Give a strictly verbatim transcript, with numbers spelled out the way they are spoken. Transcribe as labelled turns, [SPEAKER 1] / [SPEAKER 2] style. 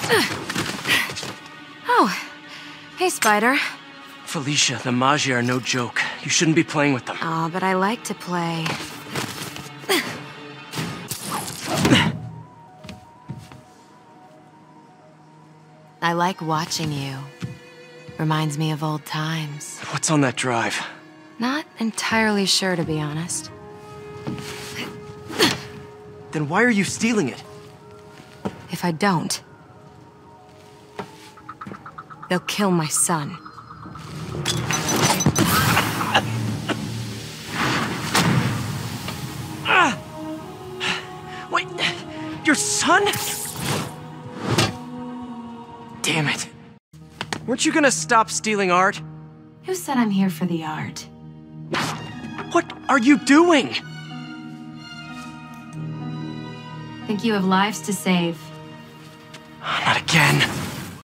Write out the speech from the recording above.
[SPEAKER 1] Oh, hey, Spider.
[SPEAKER 2] Felicia, the Magi are no joke. You shouldn't be playing with them.
[SPEAKER 1] Oh, but I like to play. I like watching you. Reminds me of old times.
[SPEAKER 2] What's on that drive?
[SPEAKER 1] Not entirely sure, to be honest.
[SPEAKER 2] Then why are you stealing it?
[SPEAKER 1] If I don't, they'll kill my son.
[SPEAKER 2] Wait, your son? Damn it. Weren't you gonna stop stealing art?
[SPEAKER 1] Who said I'm here for the art?
[SPEAKER 2] What are you doing?
[SPEAKER 1] Think you have lives to save.
[SPEAKER 2] Not again.